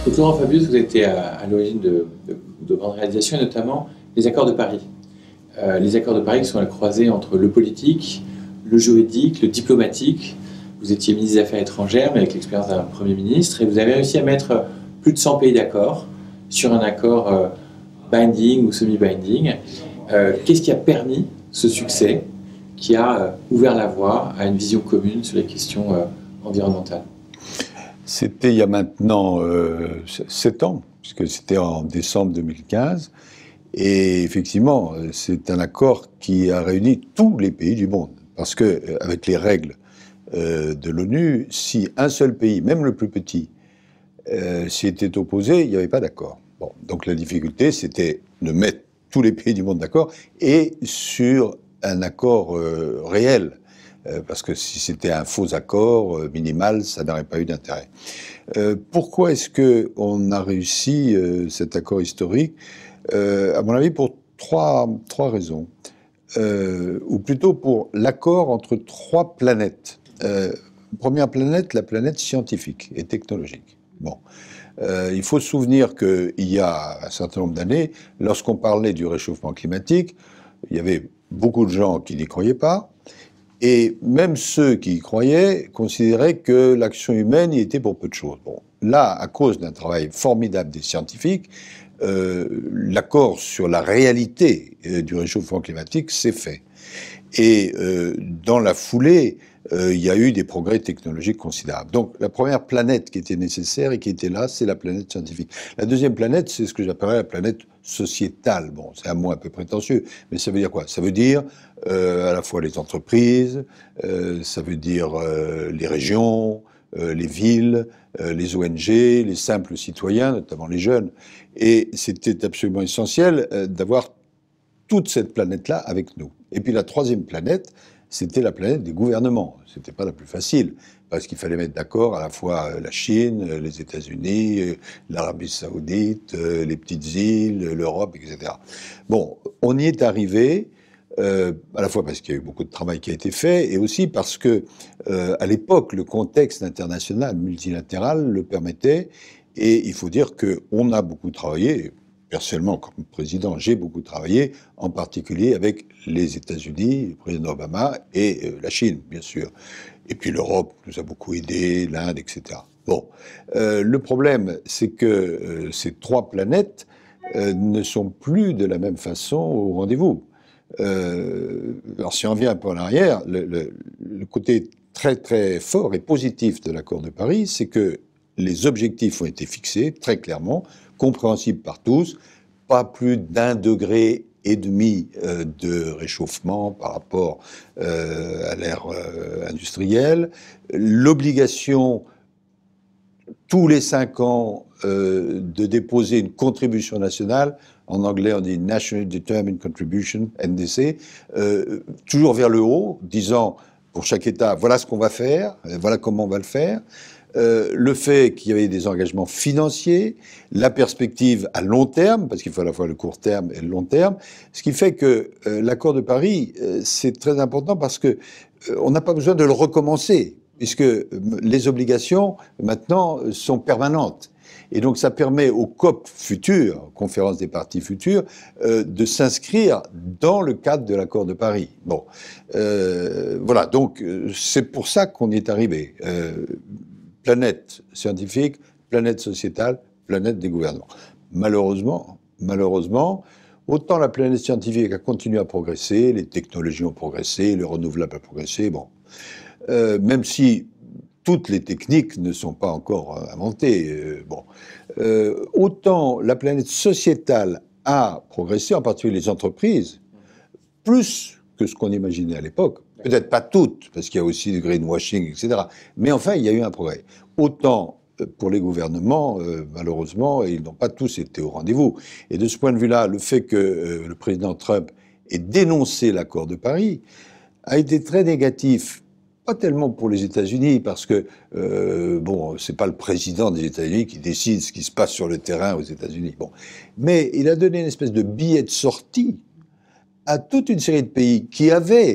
Donc, Laurent Fabius, vous étiez à l'origine de grandes réalisations, et notamment les accords de Paris. Les accords de Paris qui sont la croisée entre le politique, le juridique, le diplomatique. Vous étiez ministre des Affaires étrangères, mais avec l'expérience d'un Premier ministre, et vous avez réussi à mettre plus de 100 pays d'accord sur un accord binding ou semi-binding. Qu'est-ce qui a permis ce succès, qui a ouvert la voie à une vision commune sur les questions environnementales? C'était il y a maintenant 7 ans, puisque c'était en décembre 2015. Et effectivement, c'est un accord qui a réuni tous les pays du monde. Parce que, avec les règles de l'ONU, si un seul pays, même le plus petit, s'y était opposé, il n'y avait pas d'accord. Bon, donc la difficulté, c'était de mettre tous les pays du monde d'accord et sur un accord réel. Parce que si c'était un faux accord minimal, ça n'aurait pas eu d'intérêt. Pourquoi est-ce qu'on a réussi cet accord historique? À mon avis, pour trois raisons. Ou plutôt pour l'accord entre 3 planètes. Première planète, la planète scientifique et technologique. Bon. Il faut se souvenir qu'il y a un certain nombre d'années, lorsqu'on parlait du réchauffement climatique, il y avait beaucoup de gens qui n'y croyaient pas. Et même ceux qui y croyaient considéraient que l'action humaine y était pour peu de choses. Bon, là, à cause d'un travail formidable des scientifiques, l'accord sur la réalité du réchauffement climatique s'est fait. Et dans la foulée, il y a eu des progrès technologiques considérables. Donc la première planète qui était nécessaire et qui était là, c'est la planète scientifique. La deuxième planète, c'est ce que j'appellerais la planète sociétale. Bon, c'est un mot un peu prétentieux, mais ça veut dire quoi? Ça veut dire à la fois les entreprises, ça veut dire les régions, les villes, les ONG, les simples citoyens, notamment les jeunes. Et c'était absolument essentiel d'avoir toute cette planète-là avec nous. Et puis la troisième planète, c'était la planète des gouvernements. C'était pas la plus facile, parce qu'il fallait mettre d'accord à la fois la Chine, les États-Unis, l'Arabie Saoudite, les petites îles, l'Europe, etc. Bon, on y est arrivé, à la fois parce qu'il y a eu beaucoup de travail qui a été fait, et aussi parce que, à l'époque, le contexte international, multilatéral, le permettait, et il faut dire qu'on a beaucoup travaillé. Personnellement, comme président, j'ai beaucoup travaillé, en particulier avec les États-Unis, le président Obama, et la Chine, bien sûr. Et puis l'Europe nous a beaucoup aidé, l'Inde, etc. Bon, le problème, c'est que ces 3 planètes ne sont plus de la même façon au rendez-vous. Alors si on revient un peu en arrière, le côté très très fort et positif de l'accord de Paris, c'est que les objectifs ont été fixés très clairement, compréhensibles par tous, pas plus d'1,5 degré de réchauffement par rapport à l'ère industrielle, l'obligation tous les 5 ans de déposer une contribution nationale, en anglais on dit National Determined Contribution, NDC, toujours vers le haut, disant pour chaque État, voilà ce qu'on va faire, voilà comment on va le faire. Le fait qu'il y avait des engagements financiers, la perspective à long terme, parce qu'il faut à la fois le court terme et le long terme, ce qui fait que l'accord de Paris, c'est très important parce que on n'a pas besoin de le recommencer, puisque les obligations, maintenant, sont permanentes. Et donc ça permet aux COP futures, conférences des parties futures, de s'inscrire dans le cadre de l'accord de Paris. Bon, voilà, donc c'est pour ça qu'on y est arrivé. Planète scientifique, planète sociétale, planète des gouvernements. Malheureusement, autant la planète scientifique a continué à progresser, les technologies ont progressé, le renouvelable a progressé, bon. Même si toutes les techniques ne sont pas encore inventées, bon. Autant la planète sociétale a progressé, en particulier les entreprises, plus que ce qu'on imaginait à l'époque. Peut-être pas toutes, parce qu'il y a aussi du greenwashing, etc. Mais enfin, il y a eu un progrès. Autant pour les gouvernements, malheureusement, ils n'ont pas tous été au rendez-vous. Et de ce point de vue-là, le fait que le président Trump ait dénoncé l'accord de Paris a été très négatif. Pas tellement pour les États-Unis, parce que, bon, c'est pas le président des États-Unis qui décide ce qui se passe sur le terrain aux États-Unis. Bon. Mais il a donné une espèce de billet de sortie à toute une série de pays qui avaient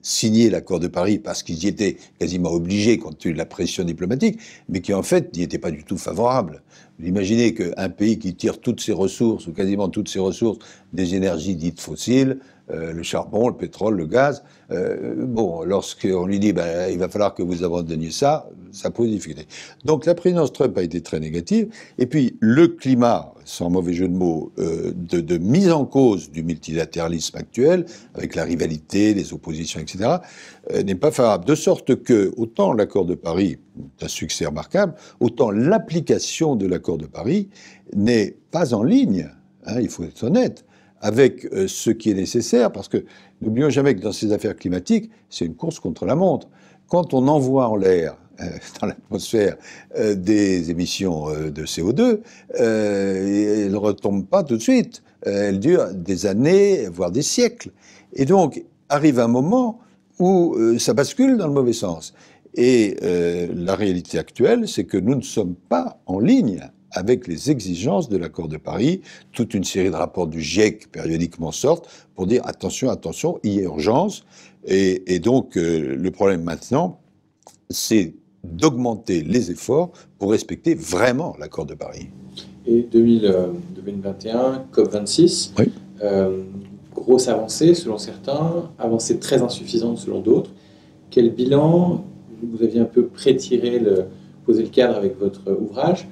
signé l'accord de Paris parce qu'ils y étaient quasiment obligés compte tenu de la pression diplomatique, mais qui en fait n'y étaient pas du tout favorables. Vous imaginez qu'un pays qui tire toutes ses ressources, ou quasiment toutes ses ressources, des énergies dites fossiles, le charbon, le pétrole, le gaz, lorsqu'on lui dit il va falloir que vous abandonniez ça, ça pose des difficultés. Donc la présidence Trump a été très négative, et puis le climat, sans mauvais jeu de mots, de mise en cause du multilatéralisme actuel, avec la rivalité, les oppositions, etc., n'est pas favorable. De sorte que, autant l'accord de Paris est un succès remarquable, autant l'application de l'accord de Paris n'est pas en ligne, il faut être honnête, avec ce qui est nécessaire, parce que n'oublions jamais que dans ces affaires climatiques, c'est une course contre la montre. Quand on envoie en l'air, dans l'atmosphère, des émissions de CO2, elles ne retombent pas tout de suite. Elles durent des années, voire des siècles. Et donc, arrive un moment où ça bascule dans le mauvais sens. Et la réalité actuelle, c'est que nous ne sommes pas en ligne avec les exigences de l'accord de Paris. Toute une série de rapports du GIEC périodiquement sortent pour dire attention, attention, il y a urgence. Et donc, le problème maintenant, c'est d'augmenter les efforts pour respecter vraiment l'accord de Paris. Et 2021, COP26, oui. Grosse avancée selon certains, avancée très insuffisante selon d'autres. Quel bilan, vous aviez un peu posé le cadre avec votre ouvrage,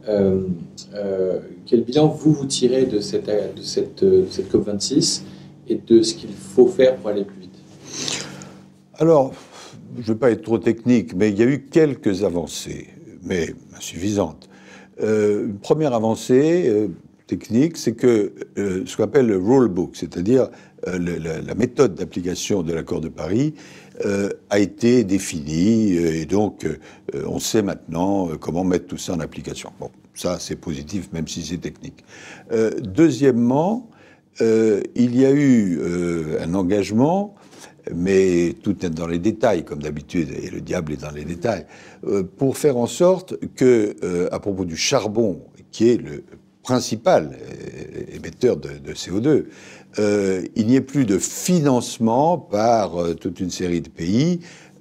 quel bilan vous tirez de cette COP26 et de ce qu'il faut faire pour aller plus vite? Alors, je ne veux pas être trop technique, mais il y a eu quelques avancées, mais insuffisantes. Une première avancée technique, c'est que ce qu'on appelle le rule book, c'est-à-dire la méthode d'application de l'accord de Paris, a été définie, et donc on sait maintenant comment mettre tout ça en application. Bon, ça c'est positif, même si c'est technique. Deuxièmement, il y a eu un engagement, mais tout est dans les détails, comme d'habitude, et le diable est dans les détails, pour faire en sorte que, à propos du charbon, qui est le principal émetteur de CO2, il n'y ait plus de financement par toute une série de pays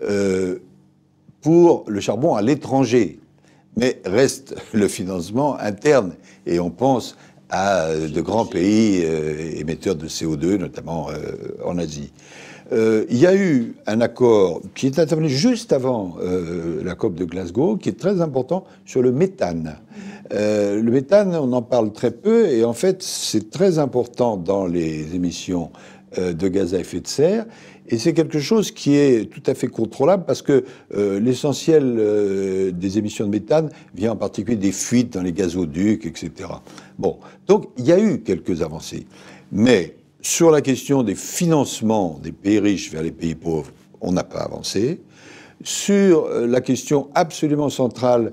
pour le charbon à l'étranger. Mais reste le financement interne, et on pense à de grands pays émetteurs de CO2, notamment en Asie. Il y a eu un accord qui est intervenu juste avant la COP de Glasgow, qui est très important, sur le méthane. Le méthane, on en parle très peu, et en fait, c'est très important dans les émissions de gaz à effet de serre, et c'est quelque chose qui est tout à fait contrôlable, parce que l'essentiel des émissions de méthane vient en particulier des fuites dans les gazoducs, etc. Bon, donc il y a eu quelques avancées, mais sur la question des financements des pays riches vers les pays pauvres, on n'a pas avancé. Sur la question absolument centrale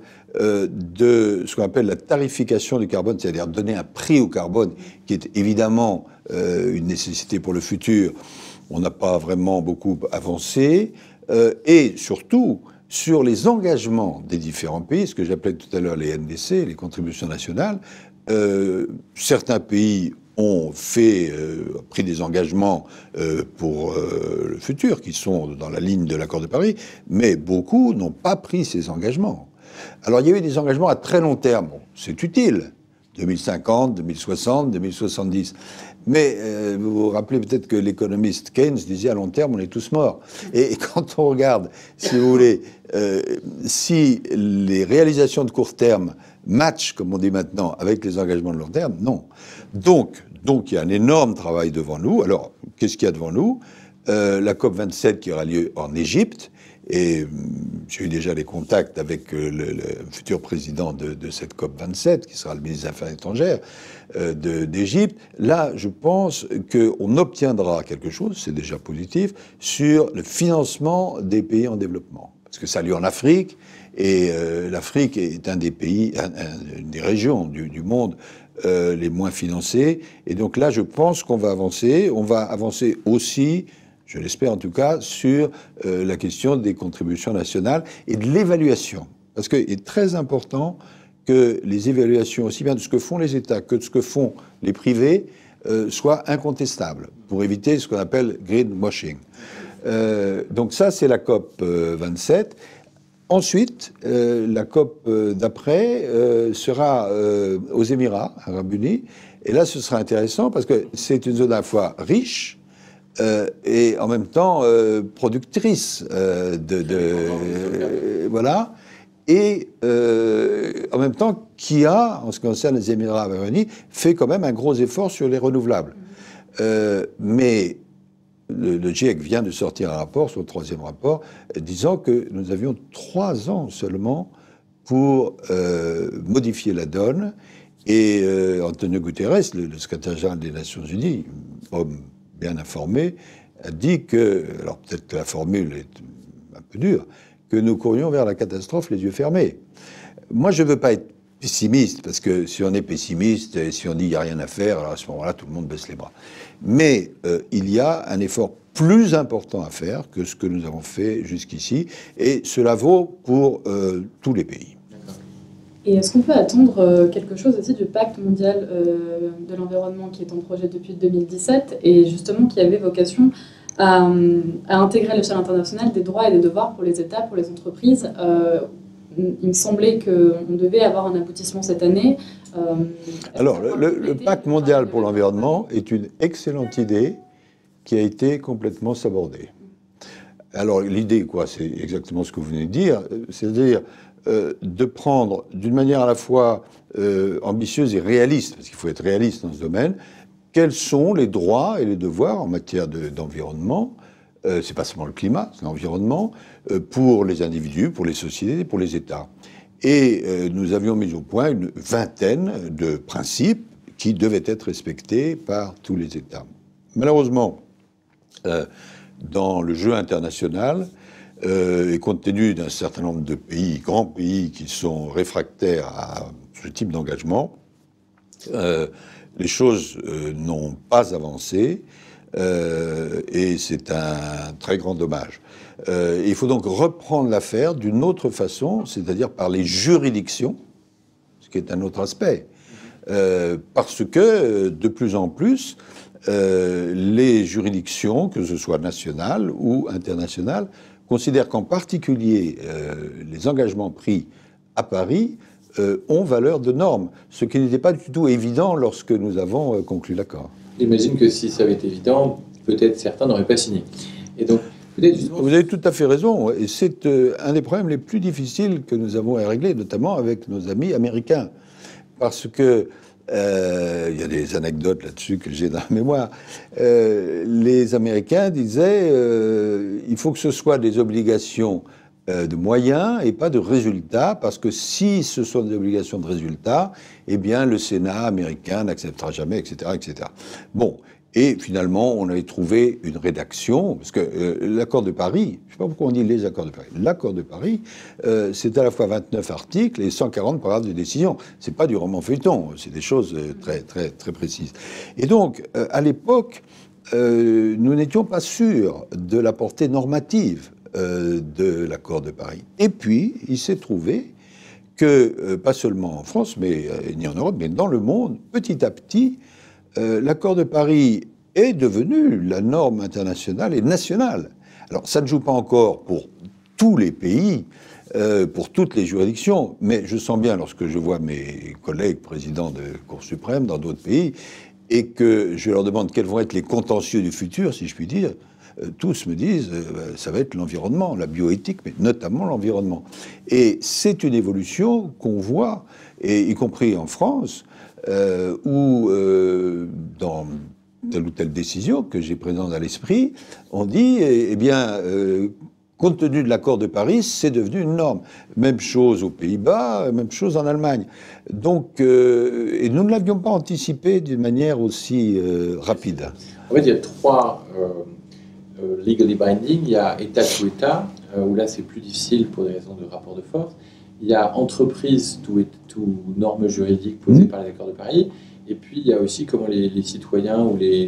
de ce qu'on appelle la tarification du carbone, c'est-à-dire donner un prix au carbone, qui est évidemment une nécessité pour le futur, on n'a pas vraiment beaucoup avancé. Et surtout, sur les engagements des différents pays, ce que j'appelais tout à l'heure les NDC, les contributions nationales, certains pays ont pris des engagements pour le futur, qui sont dans la ligne de l'accord de Paris, mais beaucoup n'ont pas pris ces engagements. Alors il y a eu des engagements à très long terme, bon, c'est utile, 2050, 2060, 2070. Mais vous vous rappelez peut-être que l'économiste Keynes disait à long terme, on est tous morts. Et quand on regarde, si vous voulez, si les réalisations de court terme matchent, comme on dit maintenant, avec les engagements de long terme, non. Donc il y a un énorme travail devant nous. Alors, qu'est-ce qu'il y a devant nous? La COP27 qui aura lieu en Égypte. Et j'ai eu déjà des contacts avec le futur président de cette COP27, qui sera le ministre des Affaires étrangères d'Égypte. Là, je pense qu'on obtiendra quelque chose, c'est déjà positif, sur le financement des pays en développement. Parce que ça a lieu en Afrique, et l'Afrique est un des pays, une des régions du monde les moins financées. Et donc là, je pense qu'on va avancer. On va avancer aussi, je l'espère en tout cas, sur la question des contributions nationales et de l'évaluation. Parce qu'il est très important que les évaluations, aussi bien de ce que font les États que de ce que font les privés, soient incontestables, pour éviter ce qu'on appelle greenwashing. Donc ça, c'est la COP 27. Ensuite, la COP d'après sera aux Émirats arabes unis. Et là, ce sera intéressant parce que c'est une zone à la fois riche et en même temps productrice voilà. Et en même temps, qui a, en ce qui concerne les Émirats arabes unis, fait quand même un gros effort sur les renouvelables. Mais le GIEC vient de sortir un rapport, son 3e rapport, disant que nous avions 3 ans seulement pour modifier la donne. Et Antonio Guterres, le secrétaire général des Nations Unies, homme bien informé, a dit que, alors peut-être que la formule est un peu dure, que nous courions vers la catastrophe les yeux fermés. Moi, je ne veux pas être pessimiste, parce que si on est pessimiste, et si on dit qu'il n'y a rien à faire, alors à ce moment-là, tout le monde baisse les bras. Mais il y a un effort plus important à faire que ce que nous avons fait jusqu'ici, et cela vaut pour tous les pays. Et est-ce qu'on peut attendre quelque chose aussi du pacte mondial de l'environnement qui est en projet depuis 2017 et justement qui avait vocation à intégrer à l'échelle internationale des droits et des devoirs pour les États, pour les entreprises il me semblait qu'on devait avoir un aboutissement cette année. Alors, le pacte mondial pour l'environnement est une excellente idée qui a été complètement sabordée. Alors, l'idée, quoi, c'est exactement ce que vous venez de dire, c'est-à-dire de prendre d'une manière à la fois ambitieuse et réaliste, parce qu'il faut être réaliste dans ce domaine, quels sont les droits et les devoirs en matière d'environnement, c'est pas seulement le climat, c'est l'environnement, pour les individus, pour les sociétés, pour les États. Et nous avions mis au point une vingtaine de principes qui devaient être respectés par tous les États. Malheureusement, dans le jeu international, et compte tenu d'un certain nombre de pays, grands pays, qui sont réfractaires à ce type d'engagement, les choses n'ont pas avancé, et c'est un très grand dommage. Il faut donc reprendre l'affaire d'une autre façon, c'est-à-dire par les juridictions, ce qui est un autre aspect, parce que de plus en plus, les juridictions, que ce soit nationales ou internationales, considèrent qu'en particulier les engagements pris à Paris ont valeur de norme, ce qui n'était pas du tout évident lorsque nous avons conclu l'accord. J'imagine que si ça avait été évident, peut-être certains n'auraient pas signé. Et donc, peut-être justement... Vous avez tout à fait raison, et c'est un des problèmes les plus difficiles que nous avons à régler, notamment avec nos amis américains, parce que il y a des anecdotes là-dessus que j'ai dans la mémoire. Les Américains disaient il faut que ce soit des obligations de moyens et pas de résultats, parce que si ce sont des obligations de résultats, eh bien le Sénat américain n'acceptera jamais, etc., etc. Bon, et finalement, on avait trouvé une rédaction, parce que l'accord de Paris, je ne sais pas pourquoi on dit les accords de Paris, l'accord de Paris, c'est à la fois 29 articles et 140 paragraphes de décision. C'est pas du roman feuilleton, c'est des choses très, très, très précises. Et donc, à l'époque, nous n'étions pas sûrs de la portée normative de l'accord de Paris. Et puis, il s'est trouvé que, pas seulement en France, mais ni en Europe, mais dans le monde, petit à petit, l'accord de Paris est devenu la norme internationale et nationale. Alors, ça ne joue pas encore pour tous les pays, pour toutes les juridictions, mais je sens bien, lorsque je vois mes collègues présidents de Cour suprême dans d'autres pays, et que je leur demande quels vont être les contentieux du futur, si je puis dire, tous me disent ça va être l'environnement, la bioéthique, mais notamment l'environnement. Et c'est une évolution qu'on voit, et y compris en France, où dans telle ou telle décision que j'ai présente à l'esprit, on dit, eh bien, compte tenu de l'accord de Paris, c'est devenu une norme. Même chose aux Pays-Bas, même chose en Allemagne. Donc, et nous ne l'avions pas anticipé d'une manière aussi rapide. En fait, il y a 3 legally binding. Il y a État to État, où là c'est plus difficile pour des raisons de rapport de force. Il y a entreprise to normes juridiques posées par les accords de Paris. Et puis il y a aussi comment les citoyens ou le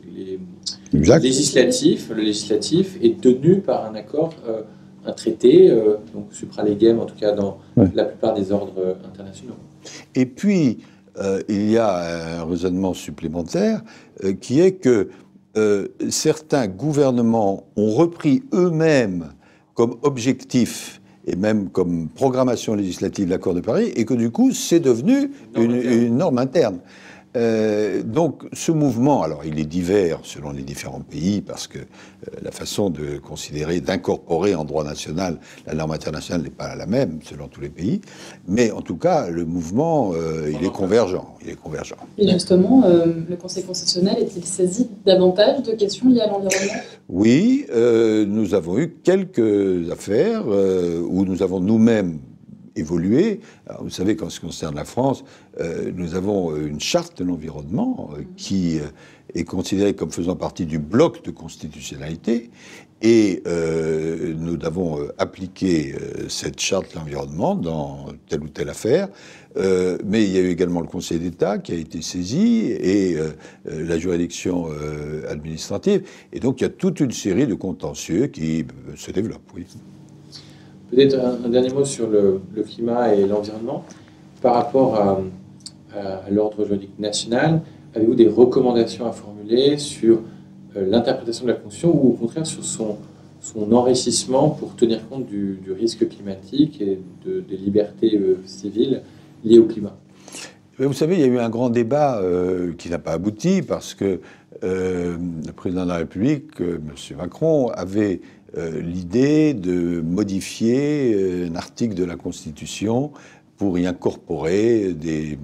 législatif est tenu par un accord, un traité, donc supraléguem en tout cas dans la plupart des ordres internationaux. Et puis il y a un raisonnement supplémentaire qui est que certains gouvernements ont repris eux-mêmes comme objectif et même comme programmation législative l'accord de Paris, et que du coup, c'est devenu une norme interne. Donc ce mouvement, alors il est divers selon les différents pays, parce que la façon de considérer, d'incorporer en droit national la norme internationale n'est pas la même selon tous les pays, mais en tout cas le mouvement, il est convergent. Et justement, le Conseil constitutionnel est-il saisi davantage de questions liées à l'environnement? Oui, nous avons eu quelques affaires où nous avons nous-mêmes évolué. Alors, vous savez, qu'en ce qui concerne la France, nous avons une charte de l'environnement qui est considérée comme faisant partie du bloc de constitutionnalité, et nous avons appliqué cette charte de l'environnement dans telle ou telle affaire. Mais il y a eu également le Conseil d'État qui a été saisi, et la juridiction administrative. Et donc il y a toute une série de contentieux qui se développent, oui. Peut-être un dernier mot sur le climat et l'environnement. Par rapport à l'ordre juridique national, avez-vous des recommandations à formuler sur l'interprétation de la Constitution, ou au contraire sur son enrichissement pour tenir compte du risque climatique et des libertés civiles liées au climat? Vous savez, il y a eu un grand débat qui n'a pas abouti, parce que le président de la République, M. Macron, avait l'idée de modifier un article de la Constitution pour y incorporer des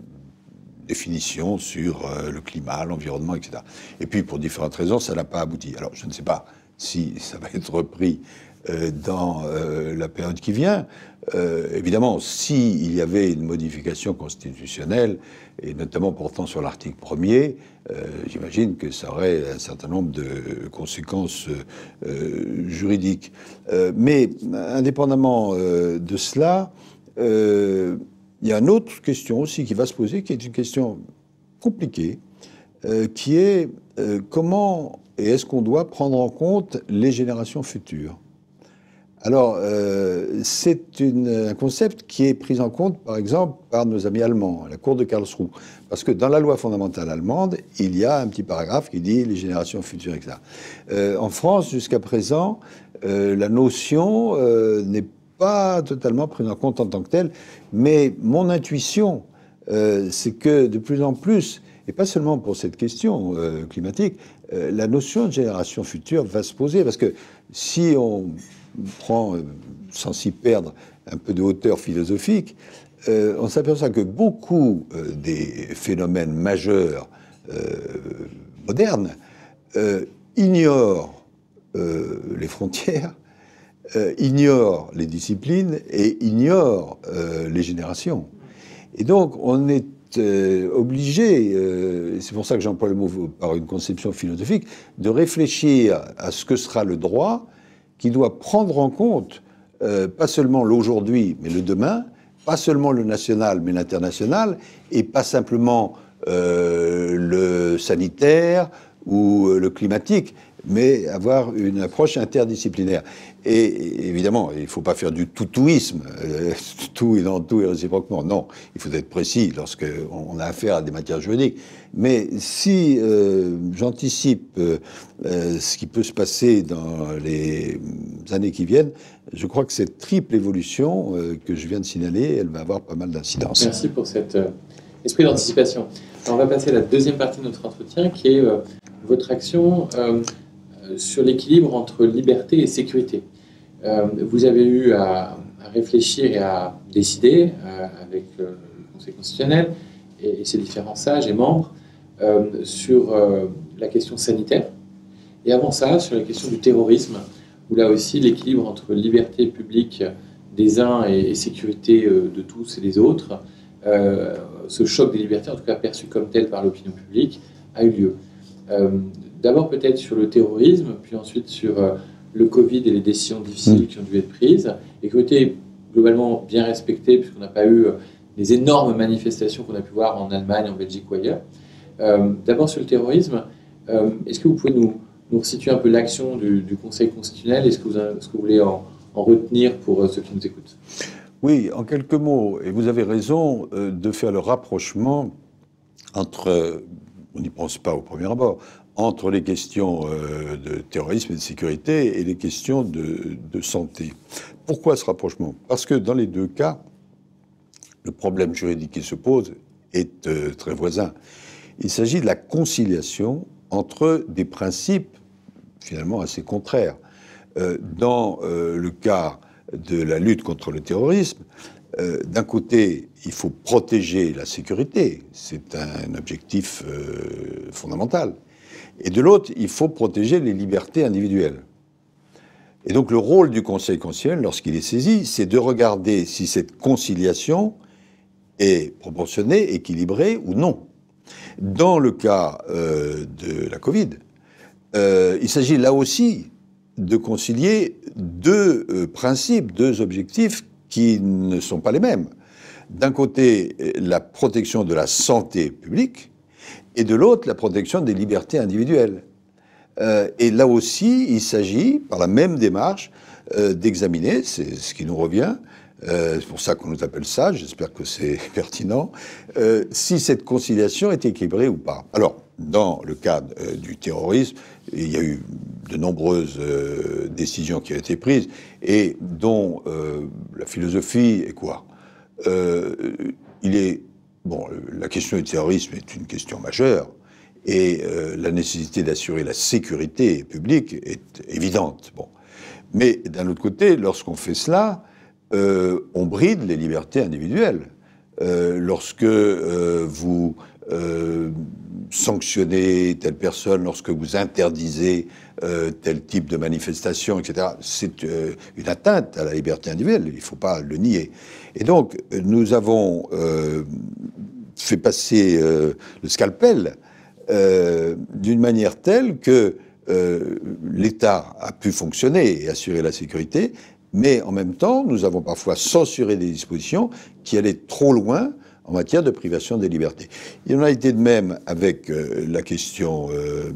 définitions sur le climat, l'environnement, etc. Et puis, pour différentes raisons, ça n'a pas abouti. Alors, je ne sais pas si ça va être repris dans la période qui vient. Évidemment, s'il y avait une modification constitutionnelle, et notamment portant sur l'article 1er, j'imagine que ça aurait un certain nombre de conséquences juridiques. Mais indépendamment de cela, il y a une autre question aussi qui va se poser, qui est une question compliquée, qui est comment et est-ce qu'on doit prendre en compte les générations futures? Alors, c'est un concept qui est pris en compte, par exemple, par nos amis allemands, à la Cour de Karlsruhe. Parce que dans la loi fondamentale allemande, il y a un petit paragraphe qui dit les générations futures, etc. En France, jusqu'à présent, la notion n'est pas totalement prise en compte en tant que telle, mais mon intuition, c'est que de plus en plus, et pas seulement pour cette question climatique, la notion de génération future va se poser, parce que si on prend, sans s'y perdre, un peu de hauteur philosophique, on s'aperçoit que beaucoup des phénomènes majeurs modernes ignorent les frontières, ignorent les disciplines et ignorent les générations. Et donc, on est obligé, c'est pour ça que j'emploie le mot par une conception philosophique, de réfléchir à ce que sera le droit, qui doit prendre en compte pas seulement l'aujourd'hui, mais le demain, pas seulement le national, mais l'international, et pas simplement le sanitaire ou le climatique, mais avoir une approche interdisciplinaire. Et évidemment, il ne faut pas faire du toutouisme, tout et dans tout et réciproquement. Non, il faut être précis lorsqu'on a affaire à des matières juridiques. Mais si j'anticipe ce qui peut se passer dans les années qui viennent, je crois que cette triple évolution que je viens de signaler, elle va avoir pas mal d'incidence. Merci pour cet esprit d'anticipation. Alors, on va passer à la deuxième partie de notre entretien, qui est votre action sur l'équilibre entre liberté et sécurité. Vous avez eu à réfléchir et à décider avec le Conseil constitutionnel et ses différents sages et membres sur la question sanitaire, et avant ça sur la question du terrorisme, où là aussi l'équilibre entre liberté publique des uns et sécurité de tous et des autres, ce choc des libertés, en tout cas perçu comme tel par l'opinion publique, a eu lieu. D'abord peut-être sur le terrorisme, puis ensuite sur le Covid et les décisions difficiles qui ont dû être prises, et qui ont été globalement bien respectées, puisqu'on n'a pas eu des énormes manifestations qu'on a pu voir en Allemagne, en Belgique ou ailleurs. D'abord sur le terrorisme, est-ce que vous pouvez nous resituer un peu l'action du Conseil constitutionnel, et ce que vous voulez en retenir pour ceux qui nous écoutent? Oui, en quelques mots, et vous avez raison de faire le rapprochement entre, on n'y pense pas au premier abord, entre les questions de terrorisme et de sécurité et les questions de santé. Pourquoi ce rapprochement? Parce que dans les deux cas, le problème juridique qui se pose est très voisin. Il s'agit de la conciliation entre des principes finalement assez contraires. Dans le cas de la lutte contre le terrorisme, d'un côté, il faut protéger la sécurité, c'est un objectif fondamental. Et de l'autre, il faut protéger les libertés individuelles. Et donc le rôle du Conseil constitutionnel, lorsqu'il est saisi, c'est de regarder si cette conciliation est proportionnée, équilibrée ou non. Dans le cas de la Covid, il s'agit là aussi de concilier deux principes, deux objectifs qui ne sont pas les mêmes. D'un côté, la protection de la santé publique, et de l'autre, la protection des libertés individuelles. Et là aussi, il s'agit, par la même démarche, d'examiner, c'est ce qui nous revient, c'est pour ça qu'on nous appelle ça, j'espère que c'est pertinent, si cette conciliation est équilibrée ou pas. Alors, dans le cadre du terrorisme, il y a eu de nombreuses décisions qui ont été prises, et dont la philosophie est quoi? Bon, la question du terrorisme est une question majeure et la nécessité d'assurer la sécurité publique est évidente. Bon. Mais d'un autre côté, lorsqu'on fait cela, on bride les libertés individuelles. Lorsque vous sanctionnez telle personne, lorsque vous interdisez tel type de manifestation, etc., c'est une atteinte à la liberté individuelle, il ne faut pas le nier. Et donc, nous avons fait passer le scalpel d'une manière telle que l'État a pu fonctionner et assurer la sécurité, mais en même temps, nous avons parfois censuré des dispositions qui allaient trop loin en matière de privation des libertés. Il en a été de même avec la question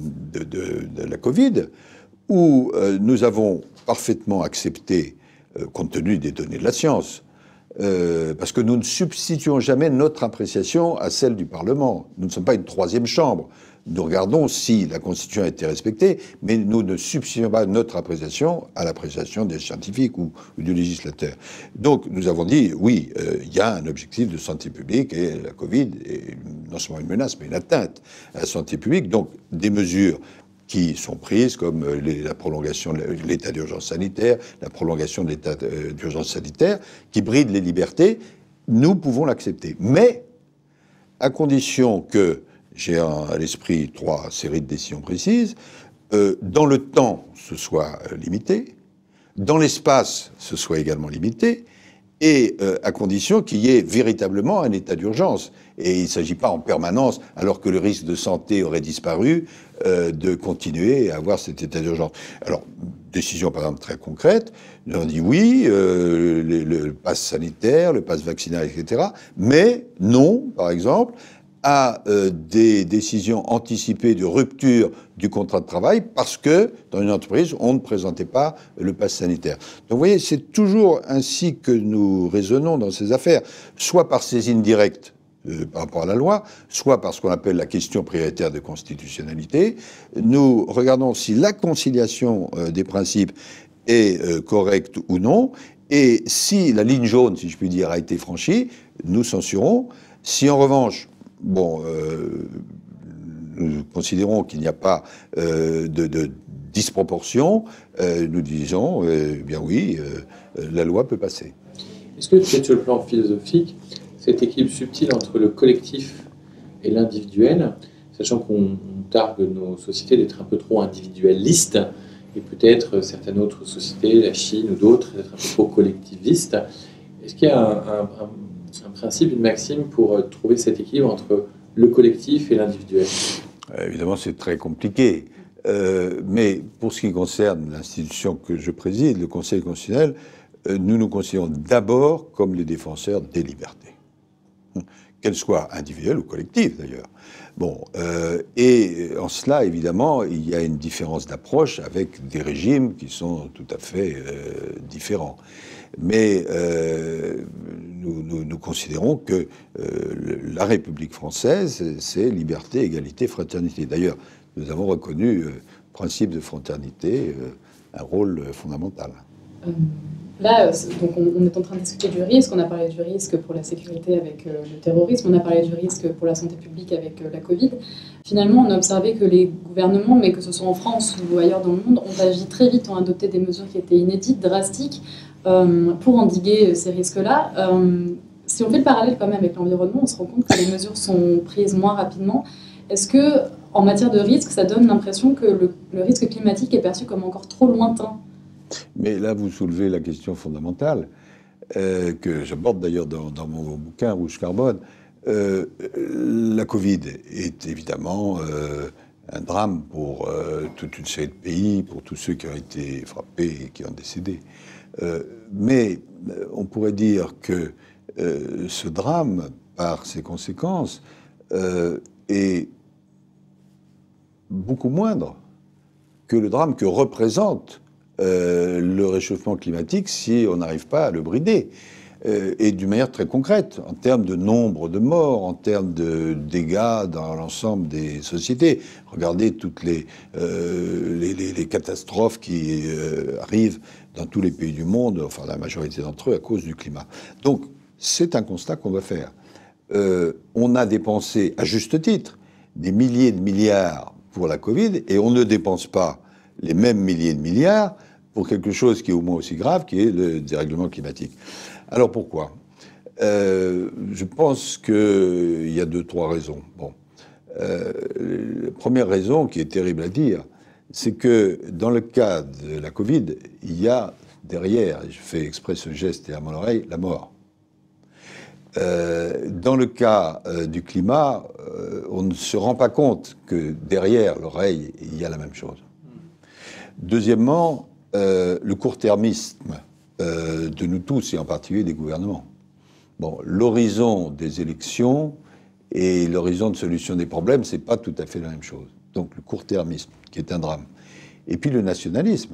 de la Covid, où nous avons parfaitement accepté, compte tenu des données de la science, parce que nous ne substituons jamais notre appréciation à celle du Parlement. Nous ne sommes pas une troisième chambre. Nous regardons si la Constitution a été respectée, mais nous ne substituons pas notre appréciation à l'appréciation des scientifiques ou du législateur. Donc nous avons dit, oui, il y a un objectif de santé publique et la Covid est non seulement une menace, mais une atteinte à la santé publique. Donc des mesures qui sont prises, comme la prolongation de l'état d'urgence sanitaire, la prolongation de l'état d'urgence sanitaire, qui brident les libertés, nous pouvons l'accepter. Mais à condition que, j'ai à l'esprit 3 séries de décisions précises, dans le temps, ce soit limité, dans l'espace, ce soit également limité, et à condition qu'il y ait véritablement un état d'urgence. Et il ne s'agit pas en permanence, alors que le risque de santé aurait disparu, de continuer à avoir cet état d'urgence. Alors, décision par exemple très concrète, nous avons dit oui, le pass sanitaire, le pass vaccinal, etc., mais non, par exemple, à des décisions anticipées de rupture du contrat de travail parce que, dans une entreprise, on ne présentait pas le pass sanitaire. Donc, vous voyez, c'est toujours ainsi que nous raisonnons dans ces affaires, soit par saisine directe par rapport à la loi, soit par ce qu'on appelle la question prioritaire de constitutionnalité. Nous regardons si la conciliation des principes est correcte ou non, et si la ligne jaune, si je puis dire, a été franchie, nous censurons. Si en revanche, bon, nous considérons qu'il n'y a pas de disproportion, nous disons, bien oui, la loi peut passer. Est-ce que peut-être sur le plan philosophique, cet équilibre subtil entre le collectif et l'individuel, sachant qu'on targue nos sociétés d'être un peu trop individualistes, et peut-être certaines autres sociétés, la Chine ou d'autres, d'être un peu trop collectivistes, est-ce qu'il y a un principe, une maxime pour trouver cet équilibre entre le collectif et l'individuel? Évidemment, c'est très compliqué. Mais pour ce qui concerne l'institution que je préside, le Conseil constitutionnel, nous nous considérons d'abord comme les défenseurs des libertés, qu'elles soient individuelles ou collectives d'ailleurs. Bon, et en cela, évidemment, il y a une différence d'approche avec des régimes qui sont tout à fait différents. Mais nous considérons que la République française, c'est liberté, égalité, fraternité. D'ailleurs, nous avons reconnu, principe de fraternité, un rôle fondamental. Là, donc on est en train de discuter du risque. On a parlé du risque pour la sécurité avec le terrorisme. On a parlé du risque pour la santé publique avec la Covid. Finalement, on a observé que les gouvernements, mais que ce soit en France ou ailleurs dans le monde, ont agi très vite, ont adopté des mesures qui étaient inédites, drastiques, pour endiguer ces risques-là. Si on fait le parallèle quand même avec l'environnement, on se rend compte que les mesures sont prises moins rapidement. Est-ce que, en matière de risque, ça donne l'impression que le risque climatique est perçu comme encore trop lointain ? Mais là, vous soulevez la question fondamentale, que j'aborde d'ailleurs dans mon bouquin Rouge Carbone. La Covid est évidemment un drame pour toute une série de pays, pour tous ceux qui ont été frappés et qui ont décédé. Mais on pourrait dire que ce drame, par ses conséquences, est beaucoup moindre que le drame que représente le réchauffement climatique si on n'arrive pas à le brider. Et d'une manière très concrète, en termes de nombre de morts, en termes de dégâts dans l'ensemble des sociétés. Regardez toutes les catastrophes qui arrivent dans tous les pays du monde, enfin la majorité d'entre eux, à cause du climat. Donc, c'est un constat qu'on doit faire. On a dépensé, à juste titre, des milliers de milliards pour la Covid, et on ne dépense pas les mêmes milliers de milliards pour quelque chose qui est au moins aussi grave, qui est le dérèglement climatique. Alors pourquoi ? Je pense qu'il y a 2-3 raisons. Bon. La première raison, qui est terrible à dire, c'est que dans le cas de la Covid, il y a derrière, et je fais exprès ce geste et à mon oreille, la mort. Dans le cas du climat, on ne se rend pas compte que derrière l'oreille, il y a la même chose. Deuxièmement, le court-termisme de nous tous, et en particulier des gouvernements. Bon, l'horizon des élections et l'horizon de solution des problèmes, c'est pas tout à fait la même chose. Donc le court-termisme, qui est un drame. Et puis le nationalisme.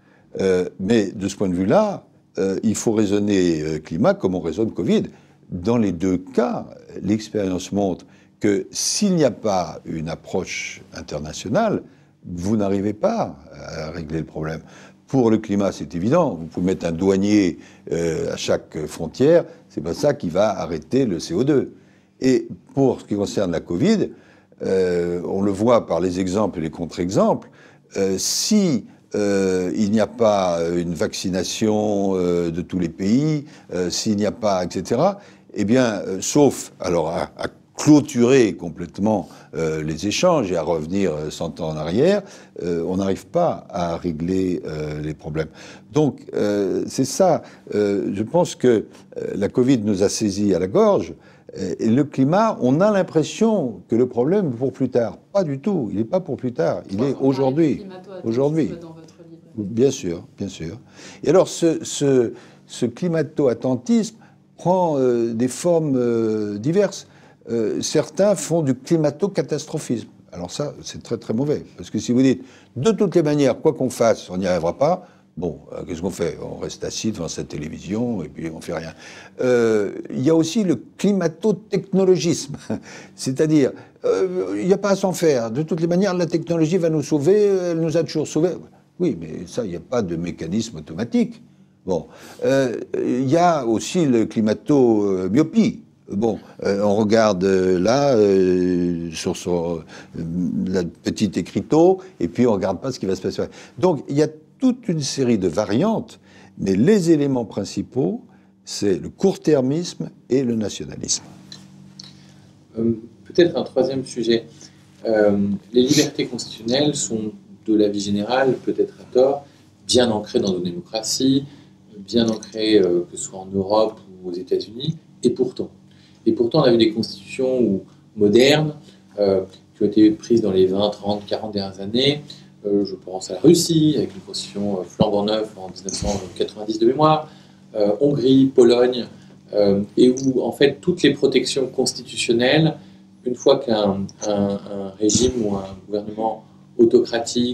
Mais de ce point de vue-là, il faut raisonner climat comme on raisonne Covid. Dans les deux cas, l'expérience montre que s'il n'y a pas une approche internationale, vous n'arrivez pas à régler le problème. Pour le climat, c'est évident. Vous pouvez mettre un douanier à chaque frontière, c'est pas ça qui va arrêter le CO2. Et pour ce qui concerne la Covid, on le voit par les exemples et les contre-exemples, si il n'y a pas une vaccination de tous les pays, s'il n'y a pas, etc., eh bien, sauf alors à clôturer complètement les échanges et à revenir 100 ans en arrière, on n'arrive pas à régler les problèmes. Donc, c'est ça. Je pense que la Covid nous a saisis à la gorge. Et le climat, on a l'impression que le problème est pour plus tard. Pas du tout. Il n'est pas pour plus tard. Il est aujourd'hui. Aujourd'hui. Bien sûr, bien sûr. Et alors, ce climato-attentisme prend des formes diverses. Certains font du climato-catastrophisme. Alors ça, c'est très très mauvais. Parce que si vous dites, de toutes les manières, quoi qu'on fasse, on n'y arrivera pas, bon, qu'est-ce qu'on fait ? On reste assis devant sa télévision et puis on fait rien. Il y a aussi le climato-technologisme. C'est-à-dire, il n'y a pas à s'en faire. De toutes les manières, la technologie va nous sauver, elle nous a toujours sauvés. Oui, mais ça, il n'y a pas de mécanisme automatique. Bon, il y a aussi le climato-myopie. Bon, on regarde là, sur la petite écriteau, et puis on ne regarde pas ce qui va se passer. Donc, il y a toute une série de variantes, mais les éléments principaux, c'est le court-termisme et le nationalisme. Peut-être un troisième sujet. Les libertés constitutionnelles sont, de la vie générale, peut-être à tort, bien ancrées dans nos démocraties, bien ancrées que ce soit en Europe ou aux États-Unis, et pourtant, on a vu des constitutions modernes qui ont été prises dans les 20, 30, 40 dernières années. Je pense à la Russie, avec une constitution flambant neuve en 1990 de mémoire, Hongrie, Pologne, et où, en fait, toutes les protections constitutionnelles, une fois qu'un régime ou un gouvernement autocratique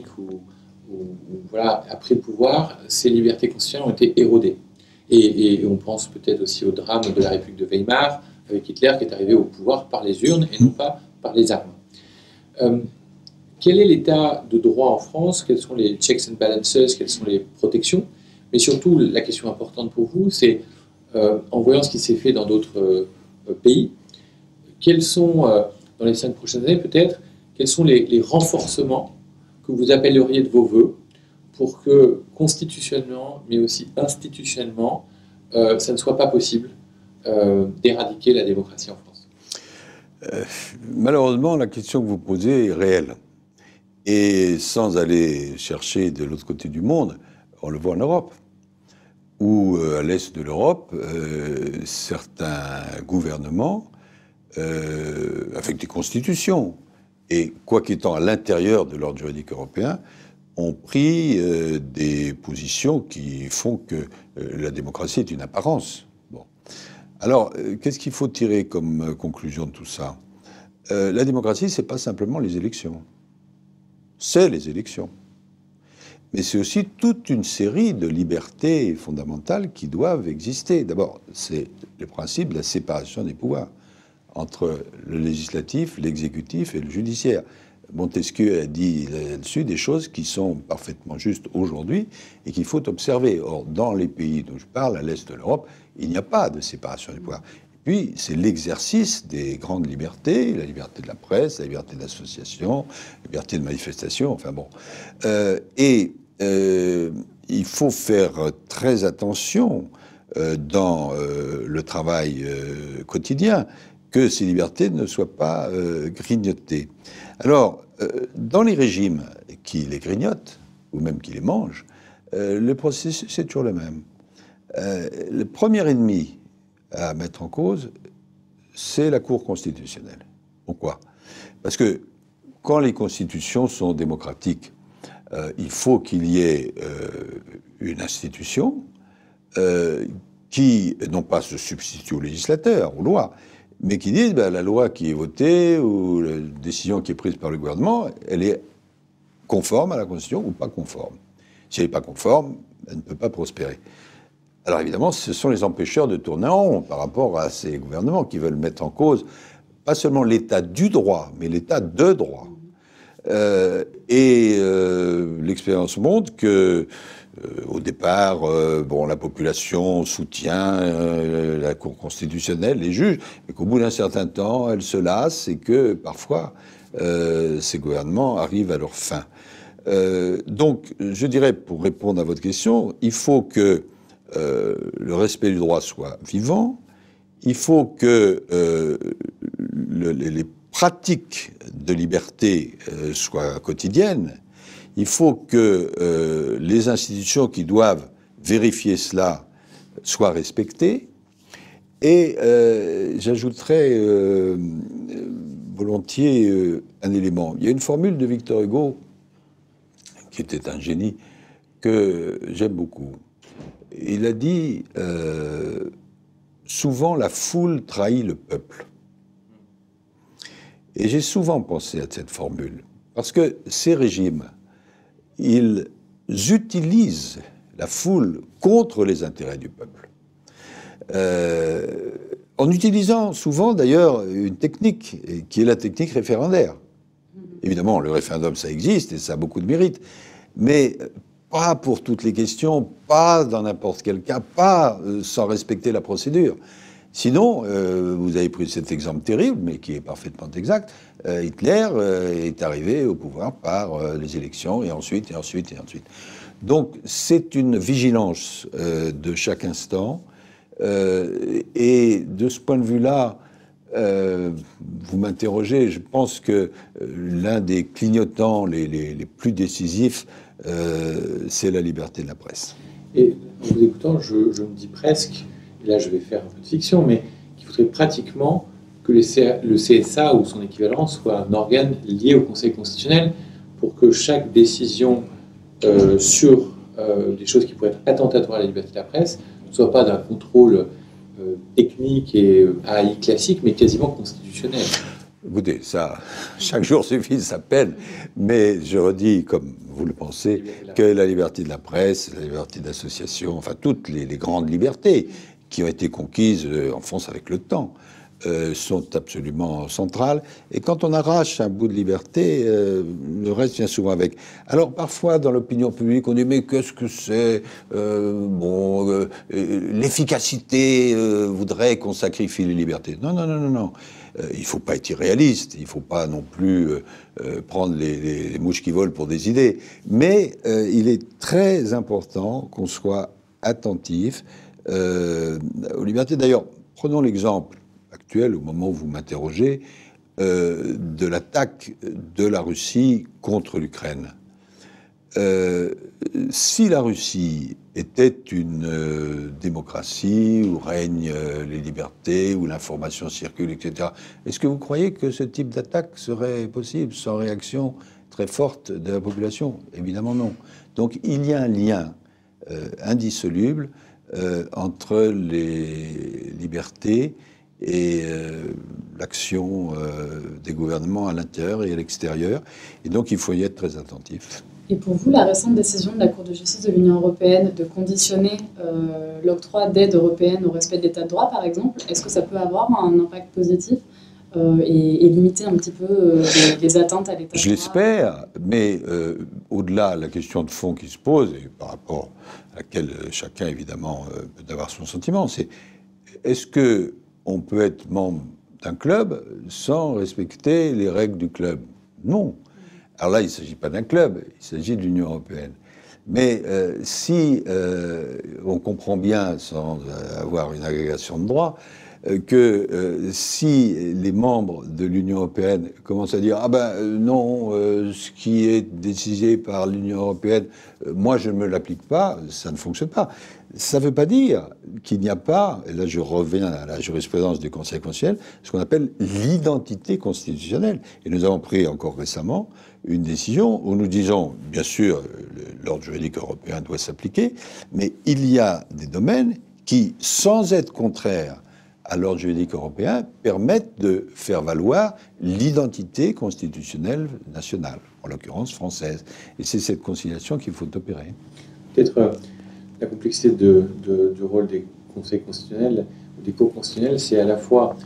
voilà, a pris le pouvoir, ces libertés constitutionnelles ont été érodées. Et on pense peut-être aussi au drame de la République de Weimar, avec Hitler qui est arrivé au pouvoir par les urnes et non pas par les armes. quel est l'état de droit en France? Quels sont les checks and balances? Quelles sont les protections? Mais surtout, la question importante pour vous, c'est, en voyant ce qui s'est fait dans d'autres pays, quels sont, dans les 5 prochaines années peut-être, quels sont les renforcements que vous appelleriez de vos voeux pour que, constitutionnellement, mais aussi institutionnellement, ça ne soit pas possible d'éradiquer la démocratie en France? Malheureusement, la question que vous posez est réelle. Et sans aller chercher de l'autre côté du monde, on le voit en Europe, où à l'est de l'Europe, certains gouvernements, avec des constitutions, et quoi qu'étant à l'intérieur de l'ordre juridique européen, ont pris des positions qui font que la démocratie est une apparence. Bon. Alors, qu'est-ce qu'il faut tirer comme conclusion de tout ça? La démocratie, c'est pas simplement les élections. C'est les élections. Mais c'est aussi toute une série de libertés fondamentales qui doivent exister. D'abord, c'est le principe de la séparation des pouvoirs entre le législatif, l'exécutif et le judiciaire. Montesquieu a dit là-dessus des choses qui sont parfaitement justes aujourd'hui et qu'il faut observer. Or, dans les pays dont je parle, à l'est de l'Europe, il n'y a pas de séparation des pouvoirs. Puis, c'est l'exercice des grandes libertés, la liberté de la presse, la liberté d'association, la liberté de manifestation, enfin bon. Il faut faire très attention dans le travail quotidien que ces libertés ne soient pas grignotées. Alors, dans les régimes qui les grignotent, ou même qui les mangent, le processus est toujours le même. Le premier ennemi à mettre en cause, c'est la Cour constitutionnelle. Pourquoi? Parce que quand les constitutions sont démocratiques, il faut qu'il y ait une institution qui, non pas se substitue au législateur, aux lois, mais qui dise la loi qui est votée ou la décision qui est prise par le gouvernement, elle est conforme à la Constitution ou pas conforme. Si elle n'est pas conforme, elle ne peut pas prospérer. Alors évidemment, ce sont les empêcheurs de tourner en rond par rapport à ces gouvernements qui veulent mettre en cause pas seulement l'état du droit, mais l'état de droit. L'expérience montre que, au départ, la population soutient la Cour constitutionnelle, les juges, mais qu'au bout d'un certain temps, elle se lasse et que parfois, ces gouvernements arrivent à leur fin. Donc, je dirais, pour répondre à votre question, il faut que le respect du droit soit vivant, il faut que les pratiques de liberté soient quotidiennes, il faut que les institutions qui doivent vérifier cela soient respectées, et j'ajouterais volontiers un élément. Il y a une formule de Victor Hugo, qui était un génie, que j'aime beaucoup. Il a dit souvent la foule trahit le peuple. Et j'ai souvent pensé à cette formule, parce que ces régimes, ils utilisent la foule contre les intérêts du peuple. En utilisant souvent d'ailleurs une technique, qui est la technique référendaire. Évidemment, le référendum, ça existe et ça a beaucoup de mérite, mais pas pour toutes les questions, pas dans n'importe quel cas, pas sans respecter la procédure. Sinon, vous avez pris cet exemple terrible, mais qui est parfaitement exact, Hitler est arrivé au pouvoir par les élections, et ensuite. Donc, c'est une vigilance de chaque instant, et de ce point de vue-là, vous m'interrogez, je pense que l'un des clignotants les plus décisifs, c'est la liberté de la presse. Et en vous écoutant, je me dis presque, et là je vais faire un peu de fiction, mais qu'il faudrait pratiquement que le CSA ou son équivalent soit un organe lié au Conseil constitutionnel pour que chaque décision sur des choses qui pourraient être attentatoires à la liberté de la presse ne soit pas d'un contrôle technique et AI classique, mais quasiment constitutionnel. Écoutez, ça, chaque jour suffit sa peine, mais je redis, comme vous le pensez, que la liberté de la presse, la liberté d'association, enfin toutes les grandes libertés qui ont été conquises en France avec le temps, sont absolument centrales. Et quand on arrache un bout de liberté, le reste vient souvent avec. Alors parfois, dans l'opinion publique, on dit mais qu'est-ce que c'est l'efficacité voudrait qu'on sacrifie les libertés. Non, non, non, non, non. Il ne faut pas être irréaliste, il ne faut pas non plus prendre les mouches qui volent pour des idées. Mais il est très important qu'on soit attentif aux libertés. D'ailleurs, prenons l'exemple actuel, au moment où vous m'interrogez, de l'attaque de la Russie contre l'Ukraine. Si la Russie était une démocratie où règnent les libertés, où l'information circule, etc., est-ce que vous croyez que ce type d'attaque serait possible sans réaction très forte de la population? Évidemment non. Donc il y a un lien indissoluble entre les libertés et l'action des gouvernements à l'intérieur et à l'extérieur. Et donc il faut y être très attentif. Et pour vous, la récente décision de la Cour de justice de l'Union européenne de conditionner l'octroi d'aide européenne au respect de l'état de droit, par exemple, est-ce que ça peut avoir un impact positif et limiter un petit peu les atteintes à l'état de droit? Je l'espère, mais au-delà de la question de fond qui se pose, et par rapport à laquelle chacun, évidemment, peut avoir son sentiment, c'est est-ce qu'on peut être membre d'un club sans respecter les règles du club? Non. Alors là, il ne s'agit pas d'un club, il s'agit de l'Union européenne. Mais si on comprend bien, sans avoir une agrégation de droit, que si les membres de l'Union européenne commencent à dire « Ah ben non, ce qui est décidé par l'Union européenne, moi je ne me l'applique pas », ça ne fonctionne pas. Ça ne veut pas dire qu'il n'y a pas, et là je reviens à la jurisprudence du Conseil constitutionnel, ce qu'on appelle l'identité constitutionnelle. Et nous avons pris encore récemment une décision où nous disons, bien sûr, l'ordre juridique européen doit s'appliquer, mais il y a des domaines qui, sans être contraires à l'ordre juridique européen, permettent de faire valoir l'identité constitutionnelle nationale, en l'occurrence française. Et c'est cette conciliation qu'il faut opérer. Peut-être la complexité du rôle des conseils constitutionnels, ou des cours constitutionnels, c'est à la fois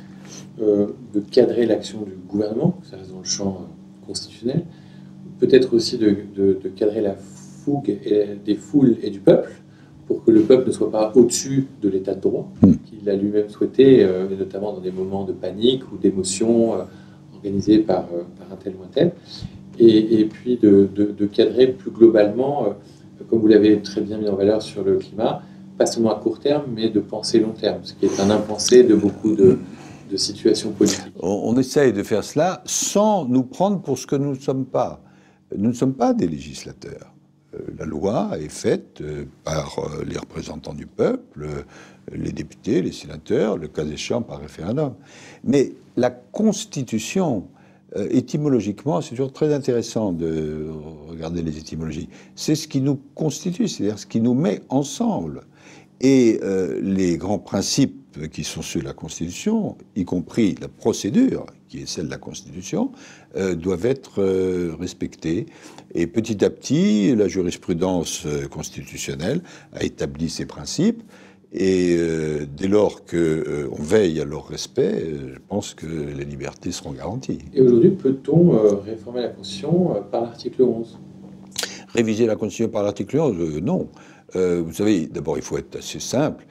de cadrer l'action du gouvernement, ça reste dans le champ constitutionnel, peut-être aussi de cadrer la fougue des foules et du peuple, pour que le peuple ne soit pas au-dessus de l'état de droit, qu'il a lui-même souhaité, notamment dans des moments de panique ou d'émotion organisés par un tel ou un tel, et puis de cadrer plus globalement, comme vous l'avez très bien mis en valeur sur le climat, pas seulement à court terme, mais de penser long terme, ce qui est un impensé de beaucoup de situations politiques. On essaye de faire cela sans nous prendre pour ce que nous ne sommes pas. Nous ne sommes pas des législateurs. La loi est faite par les représentants du peuple, les députés, les sénateurs, le cas échéant par référendum. Mais la Constitution, étymologiquement, c'est toujours très intéressant de regarder les étymologies. C'est ce qui nous constitue, c'est-à-dire ce qui nous met ensemble. Et les grands principes qui sont ceux de la Constitution, y compris la procédure, qui est celle de la Constitution, doivent être respectés. Et petit à petit, la jurisprudence constitutionnelle a établi ces principes. Et dès lors qu'on veille à leur respect, je pense que les libertés seront garanties. Et aujourd'hui, peut-on réformer la Constitution par l'article 11 ? Réviser la Constitution par l'article 11 ? Non. Vous savez, d'abord, il faut être assez simple.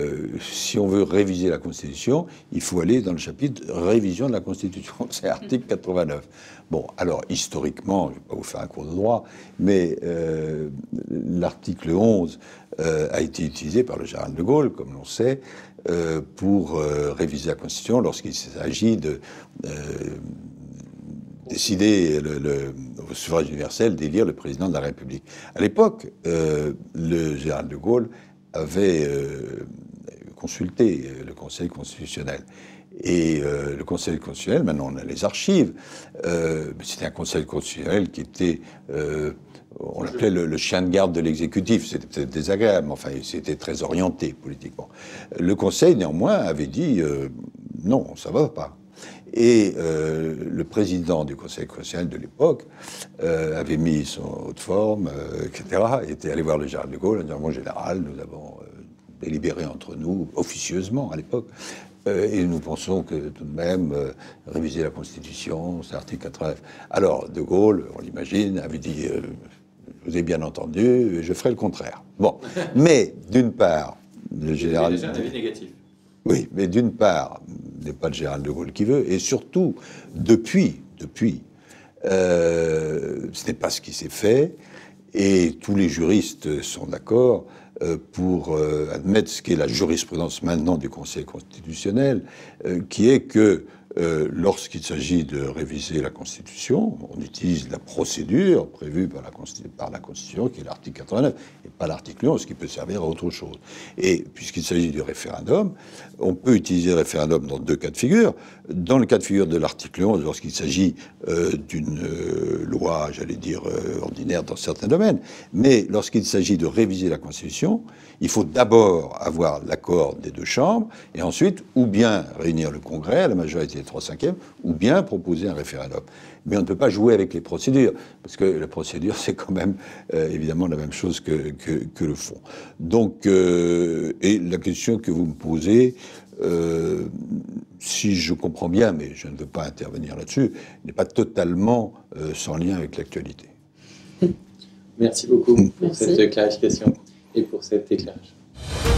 Si on veut réviser la Constitution, il faut aller dans le chapitre révision de la Constitution. C'est l'article 89. Bon, alors, historiquement, je ne vais pas vous faire un cours de droit, mais l'article 11 a été utilisé par le général de Gaulle, comme l'on sait, pour réviser la Constitution lorsqu'il s'agit de décider au suffrage universel d'élire le président de la République. À l'époque, le général de Gaulle avait consulté le Conseil constitutionnel. Et le Conseil constitutionnel, maintenant on a les archives, c'était un Conseil constitutionnel qui était, on l'appelait le chien de garde de l'exécutif, c'était peut-être désagréable, mais enfin c'était très orienté politiquement. Le Conseil néanmoins avait dit non, ça va pas. Et le président du Conseil constitutionnel de l'époque avait mis son haute forme, etc., et était allé voir le général de Gaulle en disant « Mon général, nous avons délibéré entre nous, officieusement à l'époque. Et nous pensons que tout de même, réviser la Constitution, c'est l'article 89. Alors, De Gaulle, on l'imagine, avait dit, vous avez bien entendu, je ferai le contraire. Bon, mais d'une part, le général... Déjà un avis négatif. Oui, mais d'une part, n'est pas le général de Gaulle qui veut, et surtout, depuis, ce n'est pas ce qui s'est fait, et tous les juristes sont d'accord pour admettre ce qu'est la jurisprudence maintenant du Conseil constitutionnel, qui est que lorsqu'il s'agit de réviser la Constitution, on utilise la procédure prévue par la Constitution, qui est l'article 89, et pas l'article 11, qui peut servir à autre chose. Et puisqu'il s'agit du référendum, on peut utiliser le référendum dans deux cas de figure. Dans le cas de figure de l'article 11, lorsqu'il s'agit d'une loi, j'allais dire, ordinaire dans certains domaines, mais lorsqu'il s'agit de réviser la Constitution, il faut d'abord avoir l'accord des deux chambres, et ensuite, ou bien réunir le Congrès à la majorité des 3/5, ou bien proposer un référendum. Mais on ne peut pas jouer avec les procédures, parce que la procédure, c'est quand même évidemment la même chose que le fond. Donc, et la question que vous me posez, si je comprends bien, mais je ne veux pas intervenir là-dessus, n'est pas totalement sans lien avec l'actualité. Merci beaucoup pour cette clarification et pour cet éclairage.